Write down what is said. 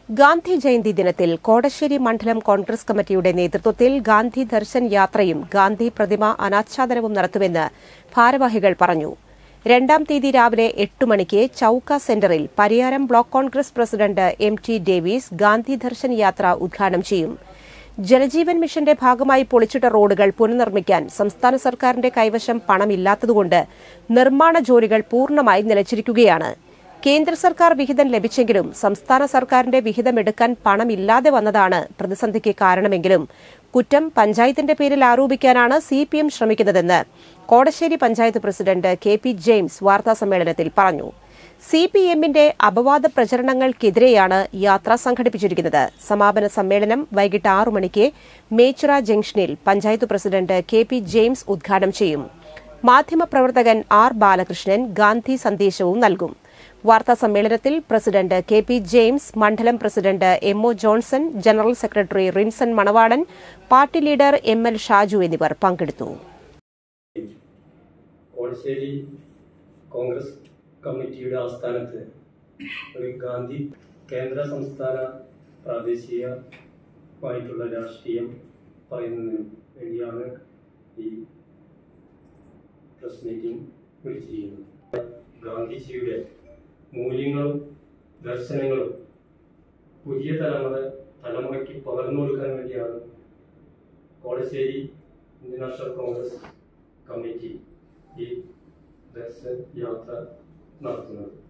ഗാന്ധി ജയന്തി ദിനത്തിൽ കോടശ്ശേരി മണ്ഡലം കോൺഗ്രസ് കമ്മിറ്റിയുടെ നേതൃത്വത്തിൽ ഗാന്ധി ദർശൻ യാത്രയും ഗാന്ധി പ്രതിമ അനാച്ഛാദനവും നടത്തുമെന്ന് ഭാരവാഹികൾ പറഞ്ഞു. 2-ാം തീയതി രാവിലെ 8 മണിക്ക് ചൌക്ക സെന്ററിൽ Pariyaram block Congress president MT Davis Gandhi Darshan Yatra ഉദ്ഘാടനം ചെയ്യും. ജലജീവൻ മിഷന്റെ ഭാഗമായി പൊളിച്ചിട്ട റോഡുകൾ പുനർനിർമ്മിക്കാൻ സംസ്ഥാന സർക്കാരിന്റെ കൈവശം പണമില്ലാത്തതുകൊണ്ട് നിർമ്മാണ ജോലികൾ പൂർണ്ണമായി നിലച്ചിരിക്കുകയാണ്. കേന്ദ്ര സർക്കാർ വിഹിതം ലഭിച്ചെങ്കിലും സംസ്ഥാന സർക്കാരിന്റെ വിഹിതമെടുക്കാൻ പണമില്ലാതെ വന്നതാണ് പ്രതിസന്ധിക്ക് കാരണമെങ്കിലും കുറ്റം പഞ്ചായത്തിന്റെ പേരിൽ ആരോപിക്കാനാണ് CPM ശ്രമിക്കുന്നതെന്ന് Kodassery panchayat president KP James വാർത്താസമ്മേളനത്തിൽ പറഞ്ഞു. CPMന്റെ അപവാദ പ്രചരണങ്ങൾക്കെതിരെയാണ് യാത്ര സംഘടിപ്പിച്ചിരിക്കുന്നത്. സമാപന സമ്മേളനം വൈകിട്ട് 6 മണിക്ക് മേച്ചിറ ജംഗ്ഷനിൽ പഞ്ചായത്ത് പ്രസിഡന്റ് KP ജെയിംസ് ഉദ്ഘാടനം ചെയ്യും. മാധ്യമപ്രവർത്തകൻ R ബാലകൃഷ്ണൻ ഗാന്ധി സന്ദേശവും നൽകും. വാർത്താസമ്മേളനത്തിൽ പ്രസിഡന്റ് KP ജെയിംസ്, മണ്ഡലം president MO Johnson, general secretary Rinson Manavadan, party leader ML Shaju എന്നിവർ പങ്കെടുത്തു. കോടശ്ശേരി കോൺഗ്രസ് കമ്മിറ്റിയുടെ ആസ്ഥാനത്ത് ഒരു ഗാന്ധി കേന്ദ്ര സംസ്ഥാന പ്രാദേശികമായിട്ടുള്ള രാഷ്ട്രീയം പറയുന്നതിന് വേണ്ടിയാണ് ഈ പ്രസ് മീറ്റിംഗ് വിളിച്ചിരിക്കുന്നത്. ഗാന്ധിജിയുടെ മൂല്യങ്ങളും ദർശനങ്ങളും പുതിയ തലമുറയ്ക്ക് പകർന്നു കൊടുക്കാൻ വേണ്ടിയാണ് Kodassery Indian National Congress committee ഈ ദർശന യാത്ര നടത്തുന്നത്.